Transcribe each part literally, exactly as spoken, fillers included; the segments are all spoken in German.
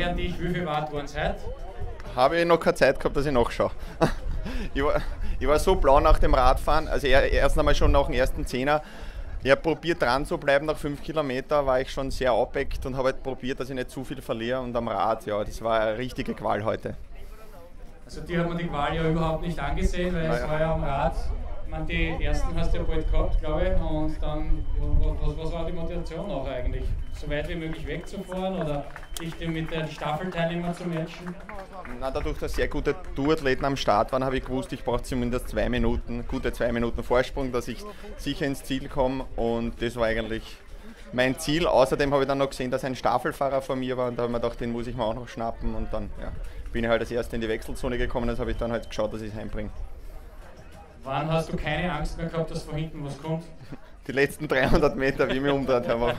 an dich, wie viel Watt waren es heute? Habe ich noch keine Zeit gehabt, dass ich nachschaue. ich, war, ich war so blau nach dem Radfahren, also erst einmal schon nach dem ersten Zehner. Ich habe probiert dran zu bleiben, nach fünf Kilometern war ich schon sehr abgeckt und habe halt probiert, dass ich nicht zu viel verliere. Und am Rad, ja, das war eine richtige Qual heute. Also dir hat man die Qual ja überhaupt nicht angesehen, weil naja. Es war ja am Rad. Ich meine, die ersten hast du ja bald gehabt, glaube ich. Und dann, was, was war die Motivation auch eigentlich? So weit wie möglich wegzufahren oder dich mit den Staffelteilnehmern zu matchen? Na, dadurch, dass sehr gute Tourathleten am Start waren, habe ich gewusst, ich brauche zumindest zwei Minuten, gute zwei Minuten Vorsprung, dass ich sicher ins Ziel komme. Und das war eigentlich mein Ziel. Außerdem habe ich dann noch gesehen, dass ein Staffelfahrer vor mir war und da habe ich mir gedacht, den muss ich mir auch noch schnappen. Und dann ja, bin ich halt als Erster in die Wechselzone gekommen, das habe ich dann halt geschaut, dass ich es heimbringe. Wann hast du keine Angst mehr gehabt, dass von hinten was kommt? Die letzten dreihundert Meter, wie ich mich umdreht habe.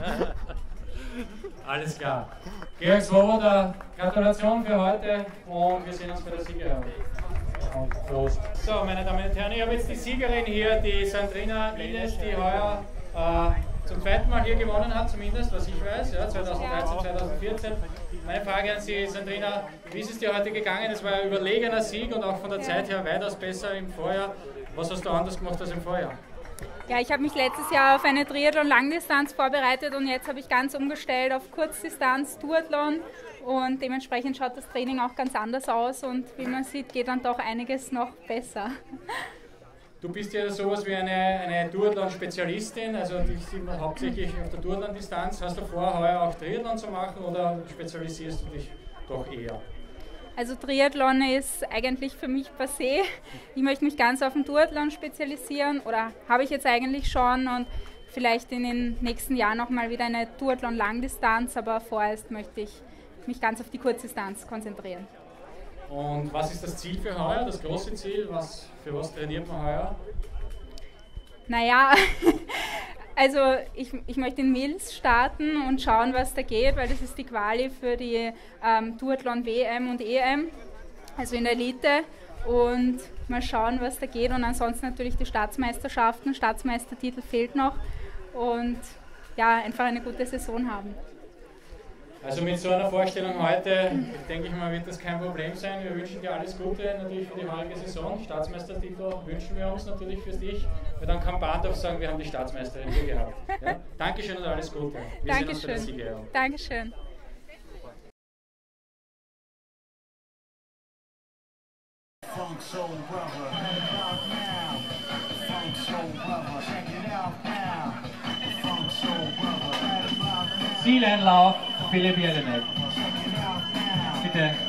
Alles klar. Georg Swoboda, Gratulation für heute und wir sehen uns bei der Siegerehrung. Und Prost. So, meine Damen und Herren, ich habe jetzt die Siegerin hier, die Sandrina Miles, die heuer äh, zum zweiten Mal hier gewonnen hat, zumindest, was ich weiß, ja, zweitausenddreizehn, zweitausendvierzehn. Meine Frage an Sie, Sandrina, wie ist es dir heute gegangen? Es war ein überlegener Sieg und auch von der Zeit her weitaus besser im Vorjahr. Was hast du anders gemacht als im Vorjahr? Ja, ich habe mich letztes Jahr auf eine Triathlon-Langdistanz vorbereitet und jetzt habe ich ganz umgestellt auf Kurzdistanz, Duathlon und dementsprechend schaut das Training auch ganz anders aus und wie man sieht, geht dann doch einiges noch besser. Du bist ja sowas wie eine, eine Duathlon-Spezialistin, also dich sieht man hauptsächlich auf der Duathlon-Distanz. Hast du vor, heuer auch Triathlon zu machen oder spezialisierst du dich doch eher? Also Triathlon ist eigentlich für mich passé. Ich möchte mich ganz auf den Duathlon spezialisieren oder habe ich jetzt eigentlich schon und vielleicht in den nächsten Jahren nochmal wieder eine Duathlon-Langdistanz, aber vorerst möchte ich mich ganz auf die Kurzdistanz konzentrieren. Und was ist das Ziel für heuer, das große Ziel? Was, für was trainiert man heuer? Naja, also ich, ich möchte in Mills starten und schauen, was da geht, weil das ist die Quali für die ähm, Duathlon-W M und E M, also in der Elite. Und mal schauen, was da geht. Und ansonsten natürlich die Staatsmeisterschaften, Staatsmeistertitel fehlt noch. Und ja, einfach eine gute Saison haben. Also mit so einer Vorstellung heute, denke ich mal, wird das kein Problem sein. Wir wünschen dir alles Gute natürlich für die heutige Saison. Staatsmeistertitel wünschen wir uns natürlich für dich. Weil dann kann Bahndorf sagen, wir haben die Staatsmeisterin hier gehabt. Ja? Dankeschön und alles Gute. Wir sehen uns bei der Siegerehrung. Dankeschön. Funk Soul Brother, right about now. Funk Soul Brother, check it out now. Funk Soul Brother, right about now. Zieleinlauf, Philipp Jelinek. Check it out now. Bitte.